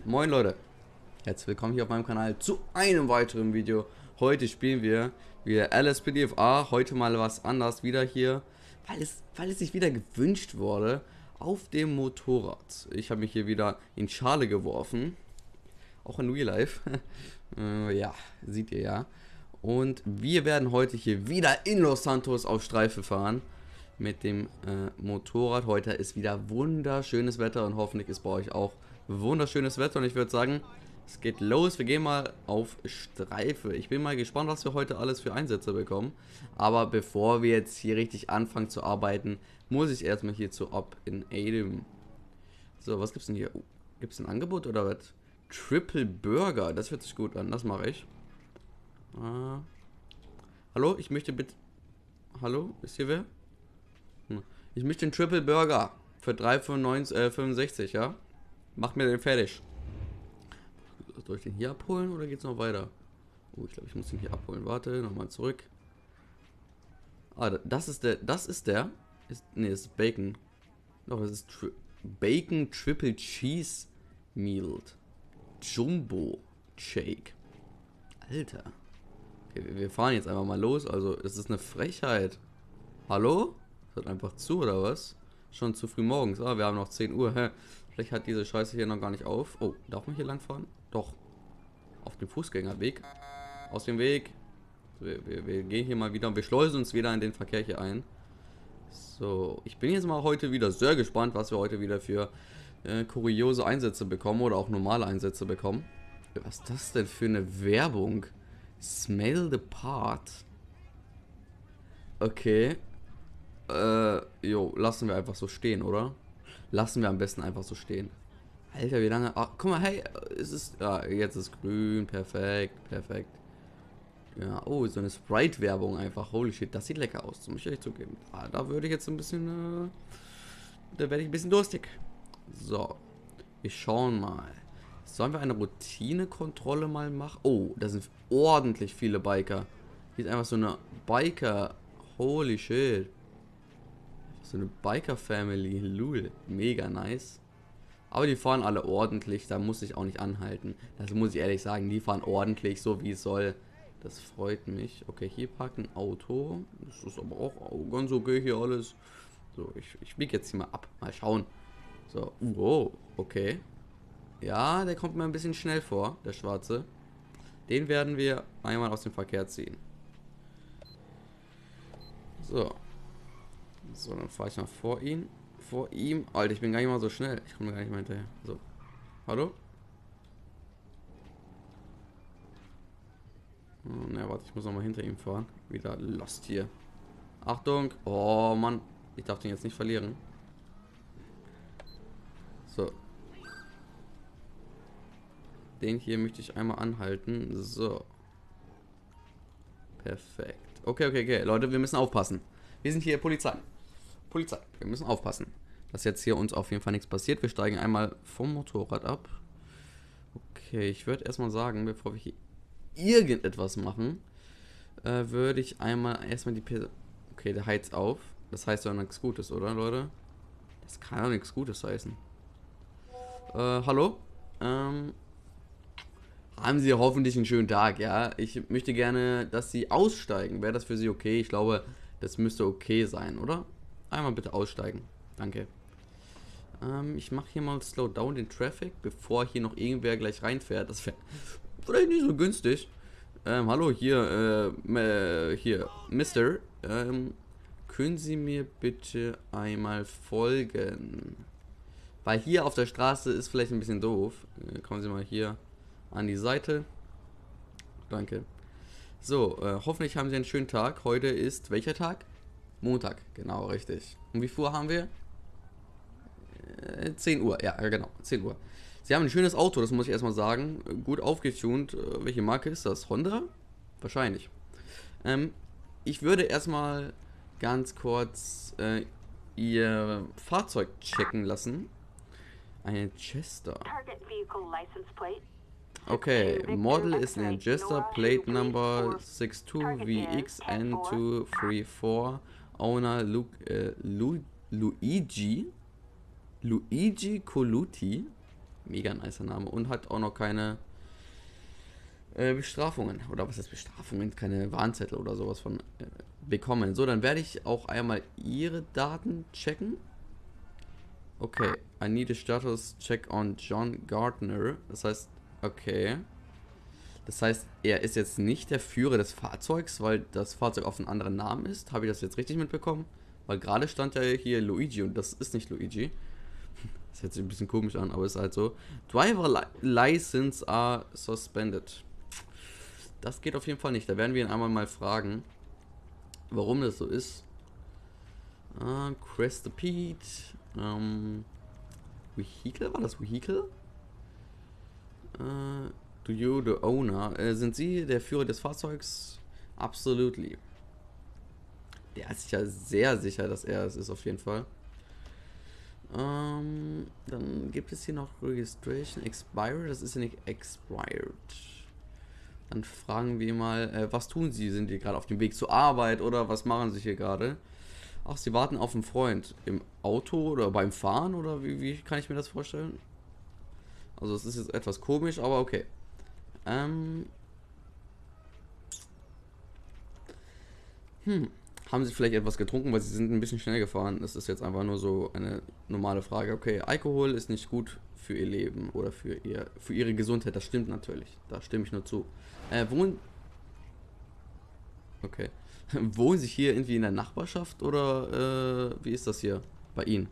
Moin Leute, herzlich willkommen hier auf meinem Kanal zu einem weiteren Video. Heute spielen wir wieder LSPDFA, heute mal was anderes wieder hier, weil es sich wieder gewünscht wurde, auf dem Motorrad. Ich habe mich hier wieder in Schale geworfen, auch in Real Life, ja, seht ihr ja. Und wir werden heute hier wieder in Los Santos auf Streife fahren mit dem Motorrad. Heute ist wieder wunderschönes Wetter und hoffentlich ist bei euch auch wunderschönes Wetter. Und ich würde sagen, es geht los. Wir gehen mal auf Streife. Ich bin mal gespannt, was wir heute alles für Einsätze bekommen. Aber bevor wir jetzt hier richtig anfangen zu arbeiten, muss ich erstmal hier zu Up in Adam. So, was gibt's denn hier? Gibt es ein Angebot oder was? Triple Burger, das hört sich gut an. Das mache ich. Hallo, ich möchte bitte... Hallo, ist hier wer? Ich möchte den Triple Burger für 3,65, ja? Macht mir den fertig. Soll ich den hier abholen oder geht's noch weiter? Oh, ich glaube, ich muss den hier abholen. Warte, nochmal zurück. Ah, das ist der. Das ist der. Ne, das ist Bacon. Doch, das ist Bacon Triple Cheese Meal. Jumbo Shake. Alter. Okay, wir fahren jetzt einfach mal los. Also, es ist eine Frechheit. Hallo? Ist das einfach zu, oder was? Schon zu früh morgens. Ah, wir haben noch 10 Uhr. Hä? Vielleicht hat diese Scheiße hier noch gar nicht auf. Oh, darf man hier lang fahren? Doch. Auf dem Fußgängerweg. Aus dem Weg. Wir gehen hier mal wieder und wir schleusen uns wieder in den Verkehr hier ein. So, ich bin jetzt mal heute wieder sehr gespannt, was wir heute wieder für kuriose Einsätze bekommen oder auch normale Einsätze bekommen. Was ist das denn für eine Werbung? Smell the part. Okay. Jo, lassen wir einfach so stehen, oder? Lassen wir am besten einfach so stehen. Alter, wie lange... Ah, guck mal, hey, es ist... Ah, jetzt ist grün, perfekt, perfekt. Ja, oh, so eine Sprite-Werbung einfach. Holy shit, das sieht lecker aus, das muss ich ehrlich zugeben. Ah, da würde ich jetzt ein bisschen... da werde ich ein bisschen durstig. So, wir schauen mal. Sollen wir eine Routinekontrolle mal machen? Oh, da sind ordentlich viele Biker. Hier ist einfach so eine Biker... Holy shit. So eine Biker-Family, lul, mega nice. Aber die fahren alle ordentlich, da muss ich auch nicht anhalten. Das muss ich ehrlich sagen, die fahren ordentlich, so wie es soll. Das freut mich. Okay, hier parkt ein Auto. Das ist aber auch ganz okay hier alles. So, ich biege jetzt hier mal ab, mal schauen. So, wow, okay. Ja, der kommt mir ein bisschen schnell vor, der Schwarze. Den werden wir einmal aus dem Verkehr ziehen. So. So, dann fahre ich mal vor ihn. Vor ihm. Alter, ich bin gar nicht mal so schnell. Ich komme gar nicht mehr hinterher. So. Hallo? Oh, ne, warte, ich muss noch mal hinter ihm fahren. Wieder lost hier. Achtung. Oh, Mann. Ich darf den jetzt nicht verlieren. So. Den hier möchte ich einmal anhalten. So. Perfekt. Okay, okay, okay. Leute, wir müssen aufpassen. Wir sind hier Polizei. Polizei. Wir müssen aufpassen, dass jetzt hier uns auf jeden Fall nichts passiert. Wir steigen einmal vom Motorrad ab. Okay, ich würde erstmal sagen, bevor wir hier irgendetwas machen, würde ich einmal erstmal die Person... Okay, der heizt auf. Das heißt ja nichts Gutes, oder, Leute? Das kann ja nichts Gutes heißen. Hallo? Haben Sie hoffentlich einen schönen Tag, ja? Ich möchte gerne, dass Sie aussteigen. Wäre das für Sie okay? Ich glaube, das müsste okay sein, oder? Einmal bitte aussteigen. Danke. Ich mache hier mal Slow Down den Traffic, bevor hier noch irgendwer gleich reinfährt. Das wäre vielleicht nicht so günstig. Hallo, hier, Mister. Können Sie mir bitte einmal folgen? Weil hier auf der Straße ist vielleicht ein bisschen doof. Kommen Sie mal hier an die Seite. Danke. So, hoffentlich haben Sie einen schönen Tag. Heute ist welcher Tag? Montag, genau, richtig. Und wie viel haben wir? 10 Uhr, ja, genau, 10 Uhr. Sie haben ein schönes Auto, das muss ich erstmal sagen. Gut aufgetunt. Welche Marke ist das? Honda? Wahrscheinlich. Ich würde erstmal ganz kurz Ihr Fahrzeug checken lassen. Eine Chester. Okay, Model ist eine Jester, Plate Number 62VXN234, Owner Luigi Coluti. Mega nicer Name. Und hat auch noch keine Bestrafungen. Oder was heißt Bestrafungen? Keine Warnzettel oder sowas von bekommen. So, dann werde ich auch einmal ihre Daten checken. Okay, I need a status check on John Gardner. Das heißt, okay. Das heißt, er ist jetzt nicht der Führer des Fahrzeugs, weil das Fahrzeug auf einen anderen Namen ist. Habe ich das jetzt richtig mitbekommen? Weil gerade stand ja hier Luigi und das ist nicht Luigi. Das hört sich ein bisschen komisch an, aber ist halt so. Driver License are suspended. Das geht auf jeden Fall nicht. Da werden wir ihn einmal mal fragen, warum das so ist. Crest the Pete. Vehicle? War das Vehicle? Do you, the owner? Sind Sie der Führer des Fahrzeugs? Absolutely. Der ist sich ja sehr sicher, dass er es ist, auf jeden Fall. Dann gibt es hier noch Registration Expired. Das ist ja nicht expired. Dann fragen wir mal, was tun Sie? Sind die gerade auf dem Weg zur Arbeit oder was machen Sie hier gerade? Ach, Sie warten auf einen Freund. Im Auto oder beim Fahren oder wie kann ich mir das vorstellen? Also es ist jetzt etwas komisch, aber okay. Haben Sie vielleicht etwas getrunken, weil Sie sind ein bisschen schnell gefahren? Das ist jetzt einfach nur so eine normale Frage. Okay, Alkohol ist nicht gut für Ihr Leben oder für Ihre Gesundheit. Das stimmt natürlich. Da stimme ich nur zu. Wohnen... Okay. Wohnen Sie hier irgendwie in der Nachbarschaft oder wie ist das hier bei Ihnen?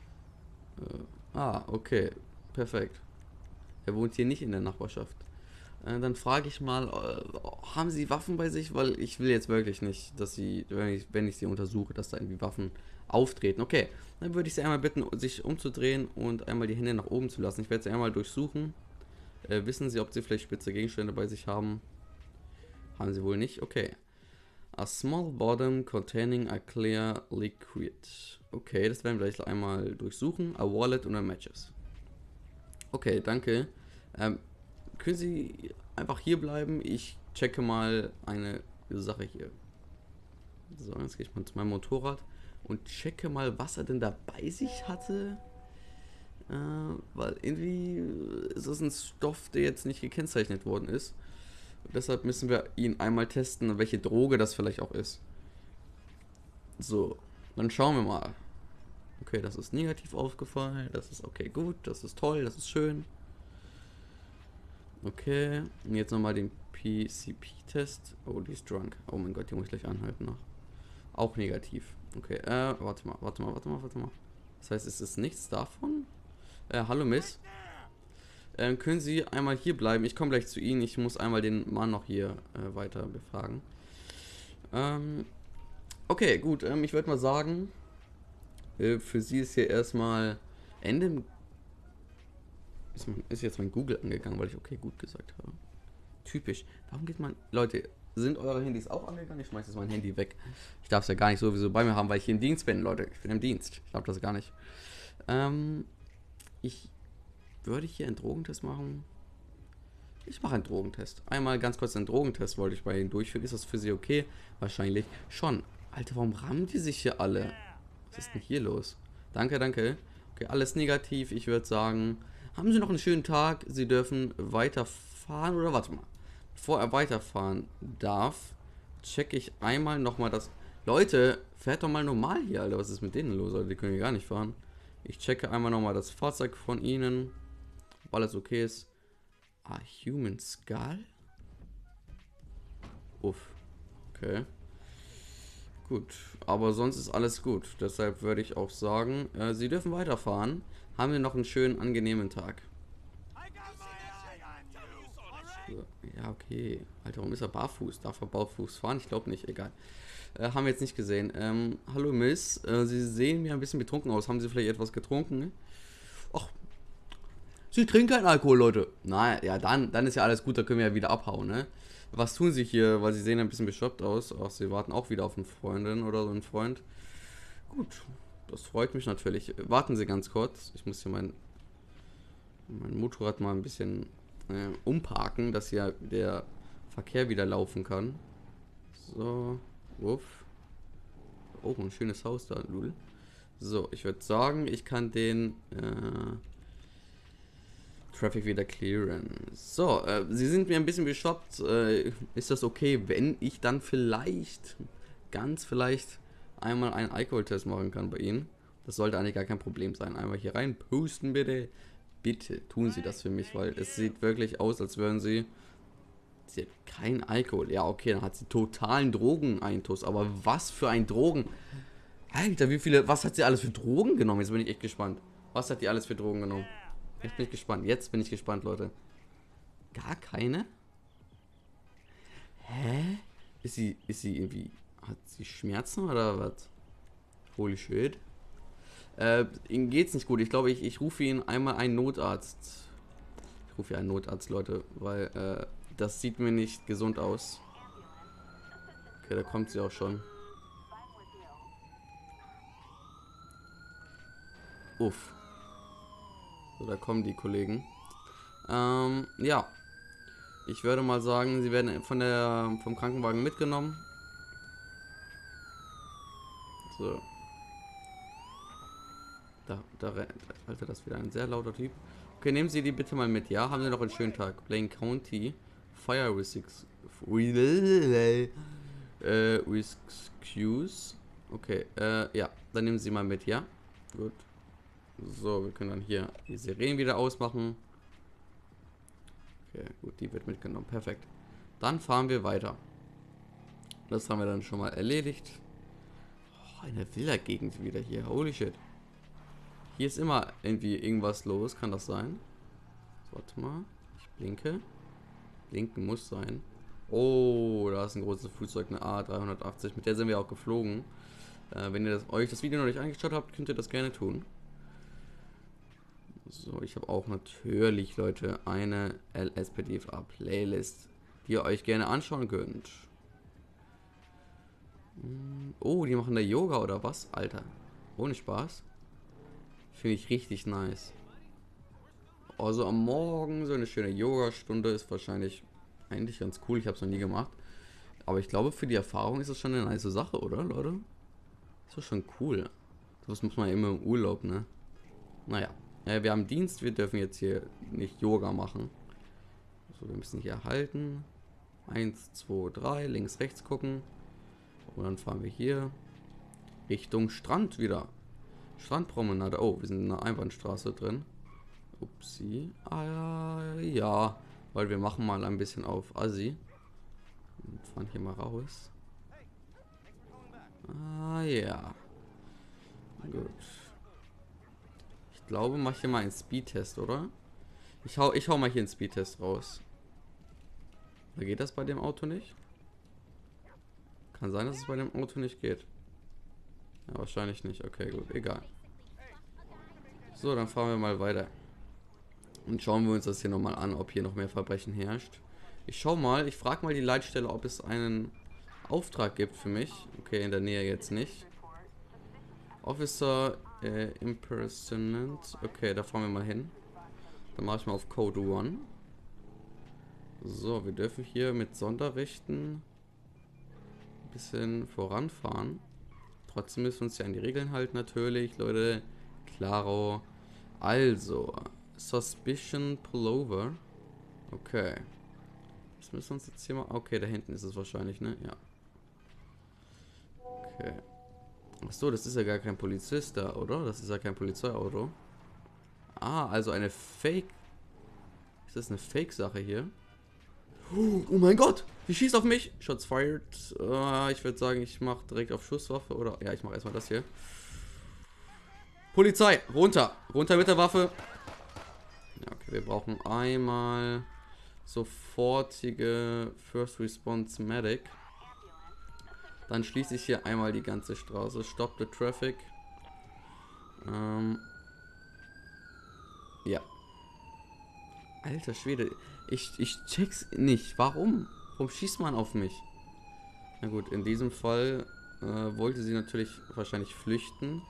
Okay. Perfekt. Er wohnt hier nicht in der Nachbarschaft. Dann frage ich mal, haben Sie Waffen bei sich? Weil ich will jetzt wirklich nicht, dass Sie, wenn ich Sie untersuche, dass da irgendwie Waffen auftreten. Okay, dann würde ich Sie einmal bitten, sich umzudrehen und einmal die Hände nach oben zu lassen. Ich werde Sie einmal durchsuchen. Wissen Sie, ob Sie vielleicht spitze Gegenstände bei sich haben? Haben Sie wohl nicht? Okay. A small bottom containing a clear liquid. Okay, das werden wir gleich einmal durchsuchen. A wallet und a matches. Okay, danke. Können Sie einfach hier bleiben? Ich checke mal eine Sache hier. So, jetzt gehe ich mal zu meinem Motorrad und checke mal, was er denn da bei sich hatte. Weil irgendwie ist es ein Stoff, der jetzt nicht gekennzeichnet worden ist. Und deshalb müssen wir ihn einmal testen, welche Droge das vielleicht auch ist. So, dann schauen wir mal. Okay, das ist negativ aufgefallen. Das ist okay, gut. Das ist toll. Das ist schön. Okay, und jetzt nochmal den PCP-Test. Oh, die ist drunk. Oh mein Gott, die muss ich gleich anhalten noch. Auch negativ. Okay, warte mal. Das heißt, es ist nichts davon? Hallo Miss. Können Sie einmal hier bleiben? Ich komme gleich zu Ihnen. Ich muss einmal den Mann noch hier weiter befragen. Okay, gut. Ich würde mal sagen, für Sie ist hier erstmal Ende. Ist jetzt mein Google angegangen, weil ich okay gut gesagt habe. Typisch. Warum geht man... Leute, sind eure Handys auch angegangen? Ich schmeiß jetzt mein Handy weg. Ich darf es ja gar nicht sowieso bei mir haben, weil ich hier im Dienst bin, Leute. Ich bin im Dienst. Ich glaube das gar nicht. Ich würde hier einen Drogentest machen. Ich mache einen Drogentest. Einmal ganz kurz einen Drogentest wollte ich bei Ihnen durchführen. Ist das für Sie okay? Wahrscheinlich schon. Alter, warum rammen die sich hier alle? Was ist denn hier los? Danke, danke. Okay, alles negativ. Ich würde sagen, haben Sie noch einen schönen Tag. Sie dürfen weiterfahren. Oder warte mal. Bevor er weiterfahren darf, checke ich einmal nochmal das... Leute, fährt doch mal normal hier, Alter. Was ist mit denen los? Alter, die können hier gar nicht fahren. Ich checke einmal nochmal das Fahrzeug von Ihnen. Ob alles okay ist. Ah, Human Skull? Uff. Okay. Gut, aber sonst ist alles gut. Deshalb würde ich auch sagen, Sie dürfen weiterfahren. Haben wir noch einen schönen, angenehmen Tag. So, ja, okay. Alter, warum ist er barfuß? Darf er barfuß fahren? Ich glaube nicht, egal. Haben wir jetzt nicht gesehen. Hallo Miss, Sie sehen mir ein bisschen betrunken aus. Haben Sie vielleicht etwas getrunken? Ach, Sie trinken keinen Alkohol, Leute. Na ja, dann ist ja alles gut, da können wir ja wieder abhauen, ne? Was tun Sie hier? Weil Sie sehen ein bisschen beschoppt aus. Ach, Sie warten auch wieder auf eine Freundin oder so einen Freund. Gut, das freut mich natürlich. Warten Sie ganz kurz. Ich muss hier mein Motorrad mal ein bisschen umparken, dass hier der Verkehr wieder laufen kann. So, wuff. Oh, ein schönes Haus da, Lul. So, ich würde sagen, ich kann den Traffic wieder clearen. So, sie sind mir ein bisschen beschoppt. Ist das okay, wenn ich dann vielleicht, ganz vielleicht, einmal einen Alkoholtest machen kann bei Ihnen? Das sollte eigentlich gar kein Problem sein. Einmal hier rein pusten, bitte. Bitte tun Sie das für mich, weil es sieht wirklich aus, als würden Sie... Sie hat kein Alkohol. Ja, okay, dann hat sie totalen Drogeneintuss. Aber was für ein Drogen... Alter, wie viele... Was hat sie alles für Drogen genommen? Jetzt bin ich echt gespannt. Was hat die alles für Drogen genommen? Jetzt bin ich gespannt. Jetzt bin ich gespannt, Leute. Gar keine? Hä? Ist sie irgendwie... Hat sie Schmerzen oder was? Holy shit. Ihnen geht's nicht gut. Ich glaube, ich rufe ihn einmal einen Notarzt. Ich rufe hier einen Notarzt, Leute, weil das sieht mir nicht gesund aus. Okay, da kommt sie auch schon. Uff. So, da kommen die Kollegen. Ja. Ich würde mal sagen, sie werden vom Krankenwagen mitgenommen. So. Alter, das ist wieder ein sehr lauter Typ. Okay, nehmen Sie die bitte mal mit, ja? Haben Sie noch einen schönen Tag. Blaine County. Fire Risks. Excuse. Okay, ja. Dann nehmen Sie mal mit, ja? Gut. So, wir können dann hier die Sirenen wieder ausmachen. Okay, gut, die wird mitgenommen. Perfekt. Dann fahren wir weiter. Das haben wir dann schon mal erledigt. Oh, eine Villa-Gegend wieder hier. Holy shit. Hier ist immer irgendwie irgendwas los. Kann das sein? So, warte mal. Ich blinke. Blinken muss sein. Oh, da ist ein großes Flugzeug, eine A380. Mit der sind wir auch geflogen. Wenn ihr euch das Video noch nicht angeschaut habt, könnt ihr das gerne tun. So, ich habe auch natürlich, Leute, eine LSPDFA-Playlist, die ihr euch gerne anschauen könnt. Oh, die machen da Yoga oder was? Alter, ohne Spaß. Finde ich richtig nice. Also am Morgen so eine schöne Yoga-Stunde ist wahrscheinlich eigentlich ganz cool. Ich habe es noch nie gemacht. Aber ich glaube, für die Erfahrung ist das schon eine nice Sache, oder, Leute? Das ist schon cool. Das muss man ja immer im Urlaub, ne? Naja. Wir haben Dienst, wir dürfen jetzt hier nicht Yoga machen. So, wir müssen hier halten. 1, 2, 3, links, rechts gucken. Und dann fahren wir hier Richtung Strand wieder. Strandpromenade. Oh, wir sind in einer Einbahnstraße drin. Upsi. Ja. Weil wir machen mal ein bisschen auf Assi. Und fahren hier mal raus. Ja. Gut. Ich glaube, mach hier mal einen Speedtest, oder? Ich hau mal hier einen Speedtest raus. Oder geht das bei dem Auto nicht? Kann sein, dass es bei dem Auto nicht geht. Ja, wahrscheinlich nicht. Okay, gut, egal. So, dann fahren wir mal weiter. Und schauen wir uns das hier nochmal an, ob hier noch mehr Verbrechen herrscht. Ich frage mal die Leitstelle, ob es einen Auftrag gibt für mich. Okay, in der Nähe jetzt nicht. Officer Impersonant. Okay, da fahren wir mal hin. Dann mache ich mal auf Code 1. So, wir dürfen hier mit Sonderrechten ein bisschen voranfahren. Trotzdem müssen wir uns ja an die Regeln halten, natürlich, Leute. Klaro. Also, Suspicion Pullover. Okay. Das müssen wir uns jetzt hier mal... Okay, da hinten ist es wahrscheinlich, ne? Ja. Okay. Achso, das ist ja gar kein Polizist da, oder? Das ist ja kein Polizeiauto. Ah, also eine Fake... Ist das eine Fake-Sache hier? Oh mein Gott! Sie schießt auf mich! Shots fired. Ich würde sagen, ich mache direkt auf Schusswaffe, oder... Ja, ich mache erstmal das hier. Polizei! Runter! Runter mit der Waffe! Ja, okay, wir brauchen einmal sofortige First Response Medic. Dann schließe ich hier einmal die ganze Straße. Stop the traffic. Ja. Alter Schwede. Ich check's nicht. Warum? Warum schießt man auf mich? Na gut, in diesem Fall wollte sie natürlich wahrscheinlich flüchten.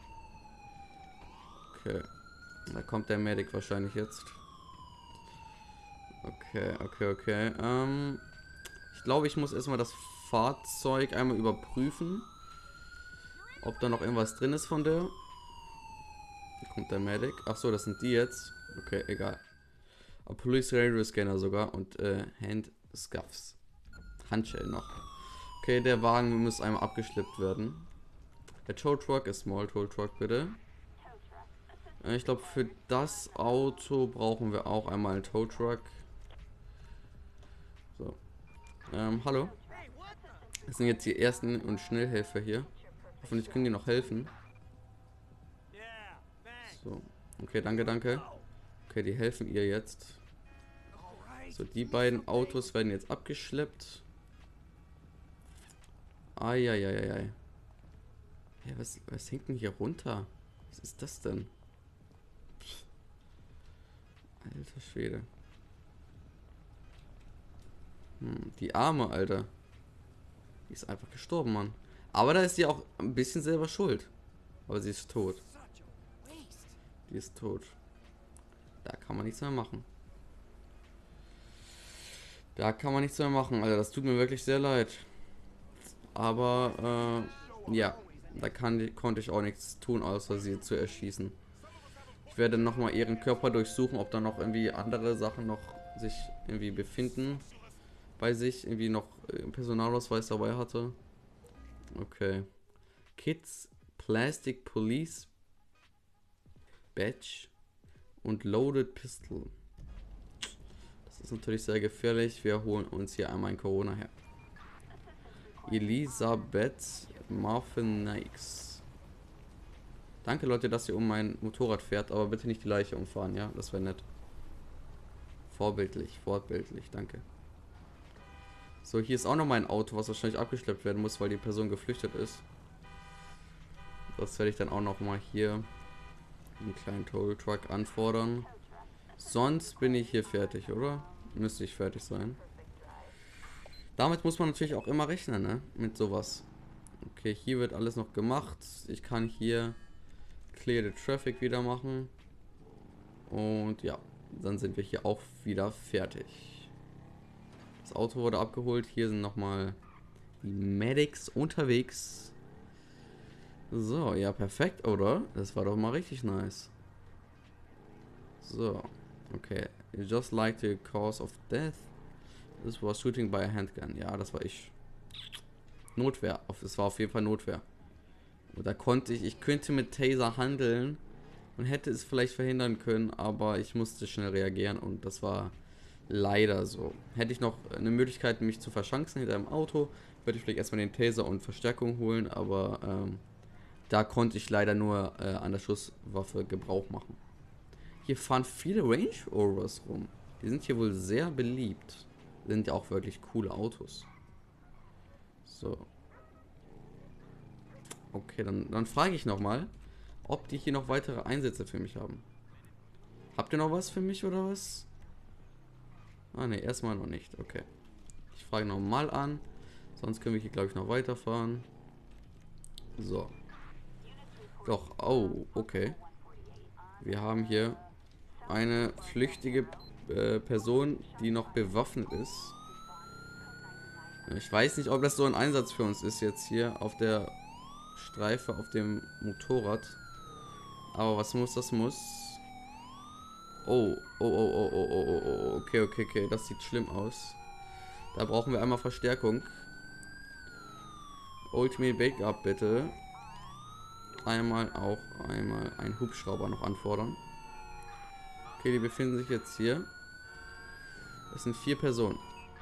Okay. Da kommt der Medic wahrscheinlich jetzt. Okay. Ich glaube, ich muss erstmal das Fahrzeug einmal überprüfen. Ob da noch irgendwas drin ist von der. Hier kommt der Medic. Ach so, das sind die jetzt. Okay, egal. Police Radio Scanner sogar und Hand Scuffs. Handschellen noch. Okay, der Wagen muss einmal abgeschleppt werden. Der Tow Truck ist Small Tow Truck, bitte. Ich glaube, für das Auto brauchen wir auch einmal einen Tow Truck. So. Hallo. Das sind jetzt die ersten und Schnellhelfer hier. Hoffentlich können die noch helfen. So. Okay, danke, danke. Okay, die helfen ihr jetzt. So, die beiden Autos werden jetzt abgeschleppt. Eieieiei. Ja, was hängt denn hier runter? Was ist das denn? Pff. Alter Schwede. Die Arme, Alter. Die ist einfach gestorben, Mann. Aber da ist sie auch ein bisschen selber schuld. Aber sie ist tot. Die ist tot. Da kann man nichts mehr machen. Da kann man nichts mehr machen, Alter. Das tut mir wirklich sehr leid. Aber, ja. Da konnte ich auch nichts tun, außer sie zu erschießen. Ich werde nochmal ihren Körper durchsuchen, ob da noch irgendwie andere Sachen noch sich irgendwie befinden. Bei sich irgendwie noch Personalausweis dabei hatte. Okay. Kids Plastic Police Badge und Loaded Pistol. Das ist natürlich sehr gefährlich. Wir holen uns hier einmal ein Corona her. Elisabeth Marvin Nikes. Danke, Leute, dass ihr um mein Motorrad fährt, aber bitte nicht die Leiche umfahren, ja? Das wäre nett. Vorbildlich, danke. So, hier ist auch noch mein Auto, was wahrscheinlich abgeschleppt werden muss, weil die Person geflüchtet ist. Das werde ich dann auch noch mal hier einen kleinen Tow Truck anfordern. Sonst bin ich hier fertig, oder? Müsste ich fertig sein. Damit muss man natürlich auch immer rechnen, ne? Mit sowas. Okay, hier wird alles noch gemacht. Ich kann hier Clear the Traffic wieder machen. Und ja, dann sind wir hier auch wieder fertig. Das Auto wurde abgeholt. Hier sind nochmal die Medics unterwegs. So, ja, perfekt, oder? Das war doch mal richtig nice. So, okay. Just like the cause of death. This was shooting by a handgun. Ja, das war ich. Notwehr. Es war auf jeden Fall Notwehr. Und da konnte ich könnte mit Taser handeln und hätte es vielleicht verhindern können, aber ich musste schnell reagieren und das war leider so. Hätte ich noch eine Möglichkeit, mich zu verschanzen hinter einem Auto, würde ich vielleicht erstmal den Taser und Verstärkung holen, aber da konnte ich leider nur an der Schusswaffe Gebrauch machen. Hier fahren viele Range Rovers rum. Die sind hier wohl sehr beliebt. Sind ja auch wirklich coole Autos. So. Okay, dann frage ich nochmal, ob die hier noch weitere Einsätze für mich haben. Habt ihr noch was für mich oder was? Ah ne, erstmal noch nicht. Okay. Ich frage nochmal an. Sonst können wir hier, glaube ich, noch weiterfahren. So. Doch, oh, okay. Wir haben hier eine flüchtige Person, die noch bewaffnet ist. Ich weiß nicht, ob das so ein Einsatz für uns ist jetzt hier auf der Streife auf dem Motorrad. Aber was muss, das muss. Oh, okay, das sieht schlimm aus. Da brauchen wir einmal Verstärkung. Ultimate Backup bitte. Einmal einen Hubschrauber noch anfordern. Okay, die befinden sich jetzt hier. Das sind 4 Personen.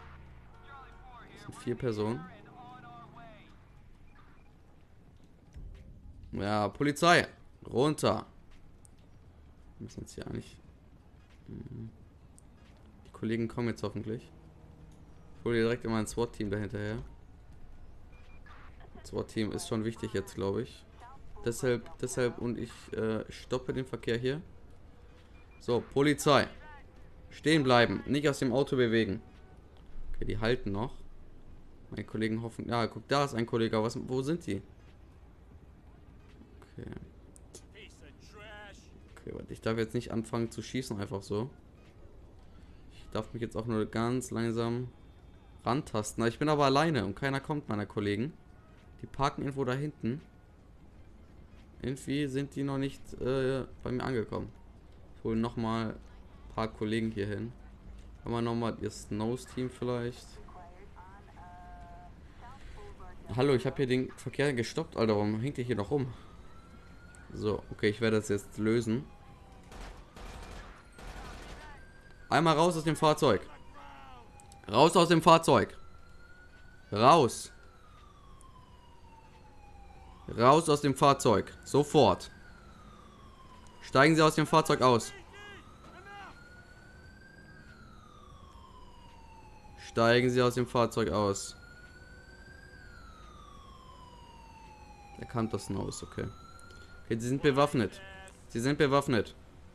Ja, Polizei. Runter. Wir müssen jetzt hier eigentlich... Die Kollegen kommen jetzt hoffentlich. Ich hole direkt immer ein SWAT-Team dahinterher. Das SWAT-Team ist schon wichtig jetzt, glaube ich. Deshalb und ich stoppe den Verkehr hier. So, Polizei. Stehen bleiben. Nicht aus dem Auto bewegen. Okay, die halten noch. Meine Kollegen hoffen... Ja, guck, da ist ein Kollege. Wo sind die? Okay. Okay, warte. Ich darf jetzt nicht anfangen zu schießen, einfach so. Ich darf mich jetzt auch nur ganz langsam rantasten. Ich bin aber alleine und keiner kommt meiner Kollegen. Die parken irgendwo da hinten. Irgendwie sind die noch nicht bei mir angekommen. Ich hole nochmal ein paar Kollegen hier hin. Haben wir nochmal ihr Snows-Team vielleicht? Hallo, ich habe hier den Verkehr gestoppt, Alter. Warum hängt ihr hier noch rum? So, okay, ich werde das jetzt lösen. Einmal raus aus dem Fahrzeug. Raus aus dem Fahrzeug. Raus. Raus aus dem Fahrzeug. Sofort. Steigen Sie aus dem Fahrzeug aus. Steigen Sie aus dem Fahrzeug aus. Er kann das Snows, okay. Okay, Sie sind bewaffnet. Sie sind bewaffnet.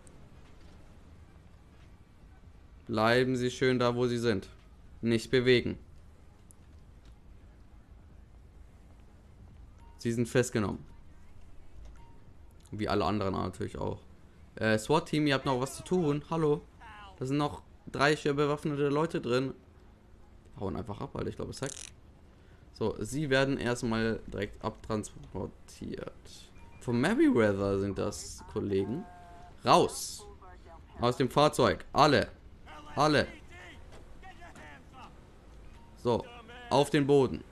Bleiben Sie schön da, wo Sie sind. Nicht bewegen. Sie sind festgenommen. Wie alle anderen natürlich auch. SWAT-Team, ihr habt noch was zu tun. Hallo. Da sind noch 3 schwer bewaffnete Leute drin. Hauen einfach ab, Alter. Ich glaube, es hackt. So, sie werden erstmal direkt abtransportiert. Von Merryweather sind das Kollegen. Raus. Aus dem Fahrzeug. Alle. Alle. So, auf den Boden.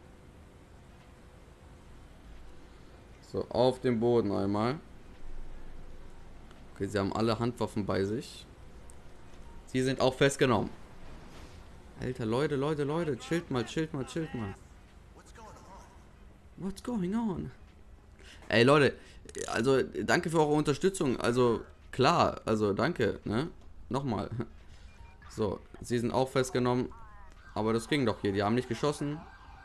So, auf den Boden einmal. Okay, sie haben alle Handwaffen bei sich. Sie sind auch festgenommen. Alter, Leute, chillt mal. What's going on? Ey, Leute, also, danke für eure Unterstützung. Also, klar, also, danke, ne? Nochmal. So, sie sind auch festgenommen. Aber das ging doch hier. Die haben nicht geschossen.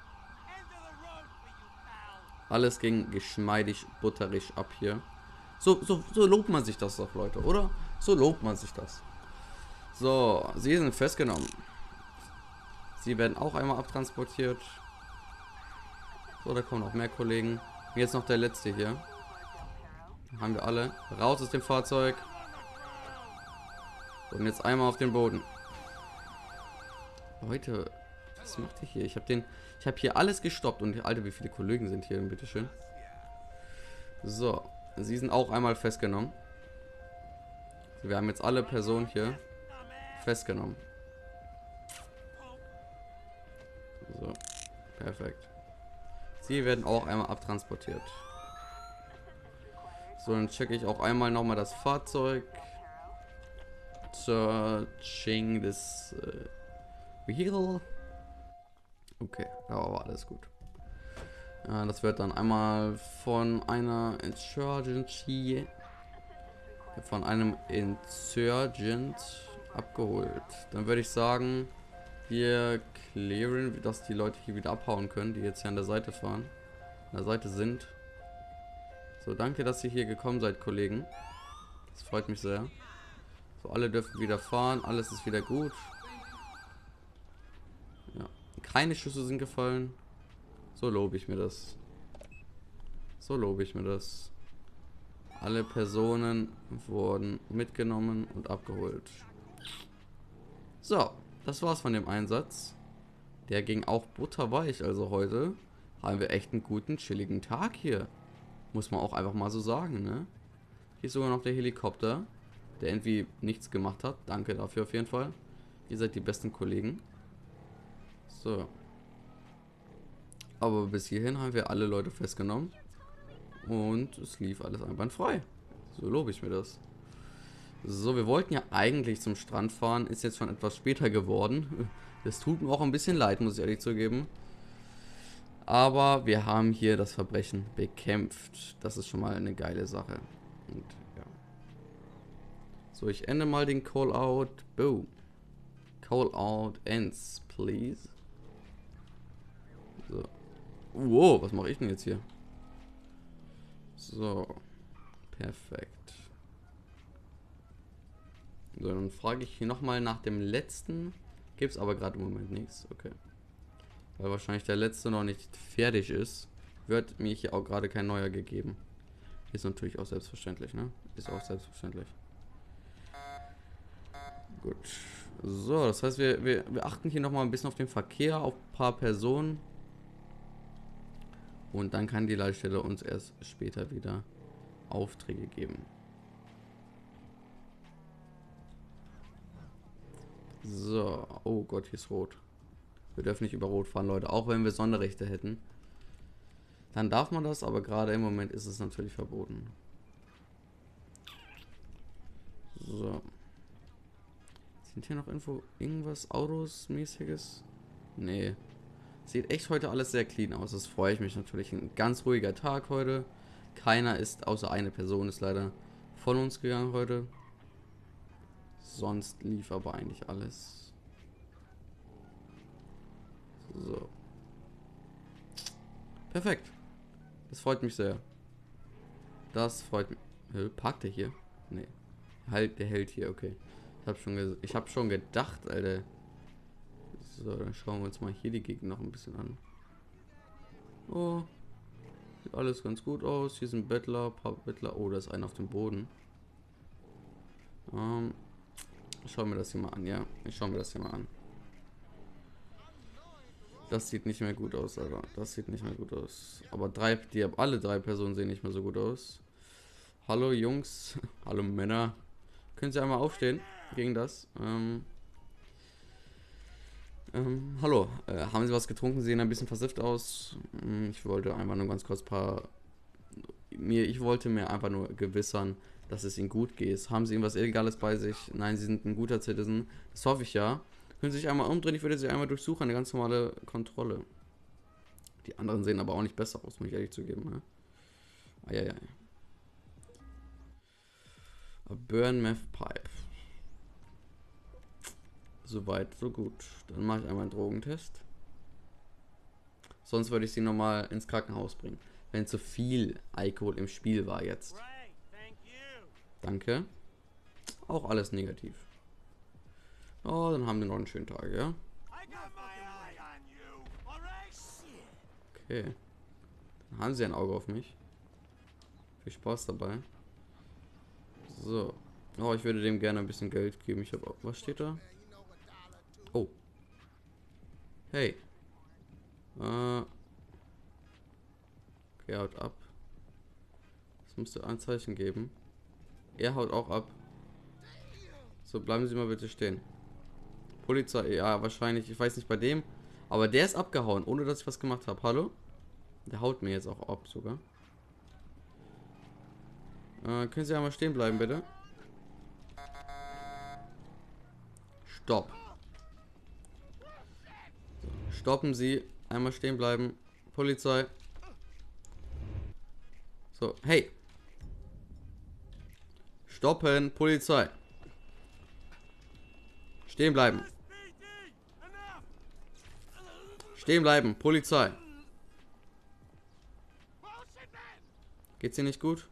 Alles ging geschmeidig, butterig ab hier. So lobt man sich das doch, Leute, oder? So lobt man sich das. So, sie sind festgenommen. Sie werden auch einmal abtransportiert. So, da kommen noch mehr Kollegen. Und jetzt noch der letzte hier. Haben wir alle. Raus aus dem Fahrzeug. Und jetzt einmal auf den Boden. Leute, was macht ihr hier? Ich habe hier alles gestoppt. Und Alter, wie viele Kollegen sind hier denn, bitteschön? So, sie sind auch einmal festgenommen. Wir haben jetzt alle Personen hier festgenommen. So, perfekt. Sie werden auch einmal abtransportiert. So, dann checke ich auch einmal nochmal das Fahrzeug. Searching this vehicle. Okay, da war alles gut. Das wird dann einmal von einer Insurgency, von einem Insurgent abgeholt. Dann würde ich sagen, wir clearen, dass die Leute hier wieder abhauen können, die jetzt hier an der Seite fahren. An der Seite sind. So, danke, dass ihr hier gekommen seid, Kollegen. Das freut mich sehr. So, alle dürfen wieder fahren, alles ist wieder gut. Ja, keine Schüsse sind gefallen. So lobe ich mir das. So lobe ich mir das. Alle Personen wurden mitgenommen und abgeholt. So, das war's von dem Einsatz. Der ging auch butterweich, also heute haben wir echt einen guten, chilligen Tag hier. Muss man auch einfach mal so sagen, ne? Hier ist sogar noch der Helikopter, der irgendwie nichts gemacht hat. Danke dafür auf jeden Fall. Ihr seid die besten Kollegen. So. Aber bis hierhin haben wir alle Leute festgenommen. Und es lief alles einwandfrei. So lobe ich mir das. So, wir wollten ja eigentlich zum Strand fahren. Ist jetzt schon etwas später geworden. Das tut mir auch ein bisschen leid, muss ich ehrlich zugeben. Aber wir haben hier das Verbrechen bekämpft. Das ist schon mal eine geile Sache. Und ja. So, ich ende mal den Call-Out. Boom. Call-Out ends, please. So. Wow, was mache ich denn jetzt hier? So. Perfekt. So, dann frage ich hier nochmal nach dem letzten. Gibt es aber gerade im Moment nichts. Okay. Weil wahrscheinlich der letzte noch nicht fertig ist, wird mir hier auch gerade kein neuer gegeben. Ist natürlich auch selbstverständlich, ne? Ist auch selbstverständlich. Gut. So, das heißt, wir achten hier nochmal ein bisschen auf den Verkehr, auf ein paar Personen. Und dann kann die Leitstelle uns erst später wieder Aufträge geben. So. Oh Gott, hier ist rot. Wir dürfen nicht über rot fahren, Leute. Auch wenn wir Sonderrechte hätten. Dann darf man das, aber gerade im Moment ist es natürlich verboten. So. Sind hier noch irgendwas Autos-mäßiges? Nee. Sieht echt heute alles sehr clean aus. Das freue ich mich natürlich. Ein ganz ruhiger Tag heute. Keiner ist, außer eine Person ist leider von uns gegangen heute. Sonst lief aber eigentlich alles. So. Perfekt. Das freut mich sehr. Das freut mich. Parkt der hier? Nee. Halt, der hält hier, okay. Ich hab schon gedacht, Alter. So, dann schauen wir uns mal hier die Gegend noch ein bisschen an. Oh. Sieht alles ganz gut aus. Hier sind Bettler, paar Bettler. Oh, da ist einer auf dem Boden. Ich schau mir das hier mal an, ja. Ich schau mir das hier mal an. Das sieht nicht mehr gut aus, Alter. Das sieht nicht mehr gut aus. Aber alle drei Personen sehen nicht mehr so gut aus. Hallo Jungs. Hallo Männer. Können Sie einmal aufstehen gegen das? Hallo. Haben Sie was getrunken? Sie sehen ein bisschen versifft aus. Ich wollte einfach nur ganz kurz ich wollte mir einfach nur gewissern, dass es Ihnen gut geht. Haben Sie irgendwas Illegales bei sich? Nein, Sie sind ein guter Citizen. Das hoffe ich ja. Können Sie sich einmal umdrehen? Ich würde Sie einmal durchsuchen. Eine ganz normale Kontrolle. Die anderen sehen aber auch nicht besser aus, muss ich ehrlich zugeben. Ne? Eieiei. A burn meth pipe. Soweit, so gut. Dann mache ich einmal einen Drogentest. Sonst würde ich Sie nochmal ins Krankenhaus bringen. Wenn zu viel Alkohol im Spiel war jetzt. Danke. Auch alles negativ. Oh, dann haben wir noch einen schönen Tag, ja? Okay. Dann haben Sie ein Auge auf mich. Viel Spaß dabei. So. Oh, ich würde dem gerne ein bisschen Geld geben. Ich habe auch. Was steht da? Oh. Hey. Okay, haut ab. Das müsste ein Zeichen geben. Er haut auch ab. So, bleiben Sie mal bitte stehen. Polizei, ja, wahrscheinlich. Ich weiß nicht bei dem. Aber der ist abgehauen, ohne dass ich was gemacht habe. Hallo? Der haut mir jetzt auch ab sogar. Können Sie einmal stehen bleiben, bitte? Stopp. So, stoppen Sie. Einmal stehen bleiben. Polizei. So, hey. Stoppen, Polizei. Stehen bleiben. Stehen bleiben, Polizei. Geht's hier nicht gut?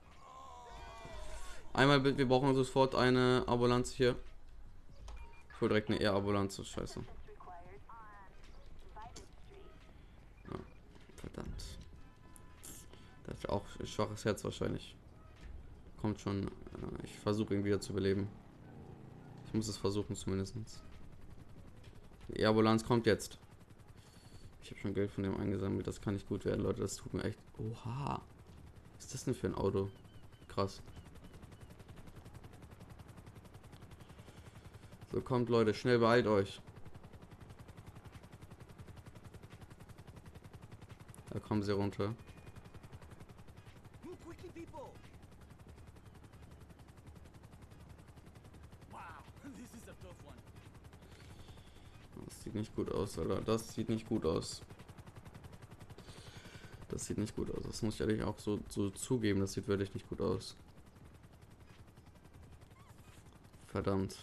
Einmal bitte, wir brauchen sofort eine Ambulanz hier. Ich hol direkt eine Air-Ambulanz, scheiße. Ja, verdammt. Das ist auch ein schwaches Herz wahrscheinlich. Kommt schon. Ich versuche ihn wieder zu beleben. Ich muss es versuchen zumindest. Die Air-Ambulanz kommt jetzt. Ich habe schon Geld von dem eingesammelt. Das kann nicht gut werden, Leute. Das tut mir echt... Oha. Was ist das denn für ein Auto? Krass. So, kommt Leute, schnell beeilt euch. Da kommen sie runter. Das sieht nicht gut aus, Alter. Das sieht nicht gut aus. Das sieht nicht gut aus. Das muss ich ehrlich auch so zugeben. Das sieht wirklich nicht gut aus. Verdammt.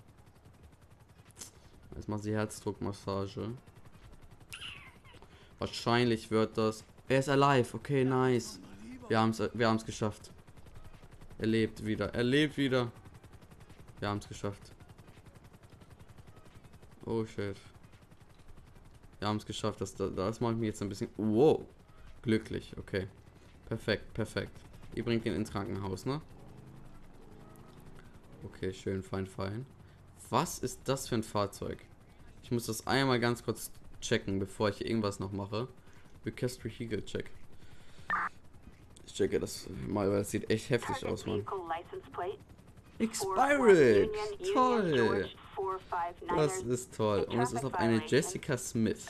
Jetzt machen sie Herzdruckmassage. Wahrscheinlich wird das... Er ist alive. Okay, nice. Wir haben's geschafft. Er lebt wieder. Er lebt wieder. Wir haben es geschafft. Oh shit. Wir haben es geschafft. Das macht mich jetzt ein bisschen... Wow. Glücklich. Okay. Perfekt, perfekt. Ihr bringt ihn ins Krankenhaus, ne? Okay, schön, fein, fein. Was ist das für ein Fahrzeug? Ich muss das einmal ganz kurz checken, bevor ich hier irgendwas noch mache. Request Vehicle Check. Ich checke das mal, weil es sieht echt heftig aus, Mann. Expired! Toll! Das ist toll. Und es ist auch eine Jessica Smith.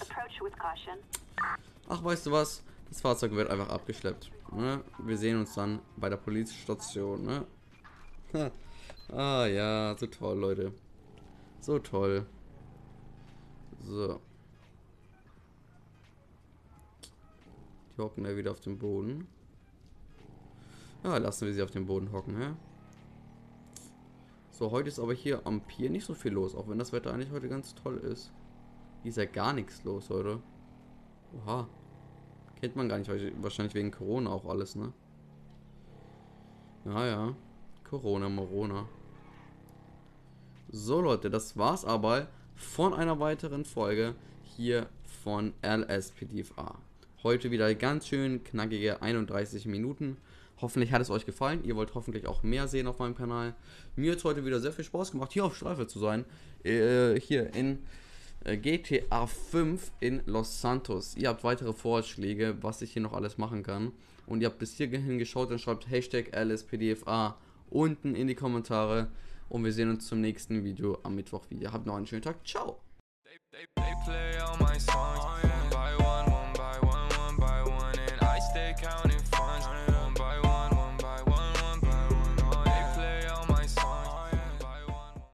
Ach, weißt du was? Das Fahrzeug wird einfach abgeschleppt. Ne? Wir sehen uns dann bei der Polizeistation. Ne? Ah ja, so toll, Leute. So toll. So. Die hocken da wieder auf dem Boden. Ja, lassen wir sie auf dem Boden hocken, hä? So, heute ist aber hier am Pier nicht so viel los, auch wenn das Wetter eigentlich heute ganz toll ist. Hier ist ja gar nichts los heute. Oha. Kennt man gar nicht, wahrscheinlich wegen Corona auch alles, ne? Ja, ja. Corona, Morona. So, Leute, das war's aber von einer weiteren Folge hier von LSPDFA. Heute wieder ganz schön knackige 31 Minuten. Hoffentlich hat es euch gefallen. Ihr wollt hoffentlich auch mehr sehen auf meinem Kanal. Mir hat es heute wieder sehr viel Spaß gemacht, hier auf Streife zu sein. Hier in GTA 5 in Los Santos. Ihr habt weitere Vorschläge, was ich hier noch alles machen kann. Und ihr habt bis hierhin geschaut, dann schreibt Hashtag LSPDFA unten in die Kommentare. Und wir sehen uns zum nächsten Video am Mittwoch wieder. Habt noch einen schönen Tag. Ciao. They play on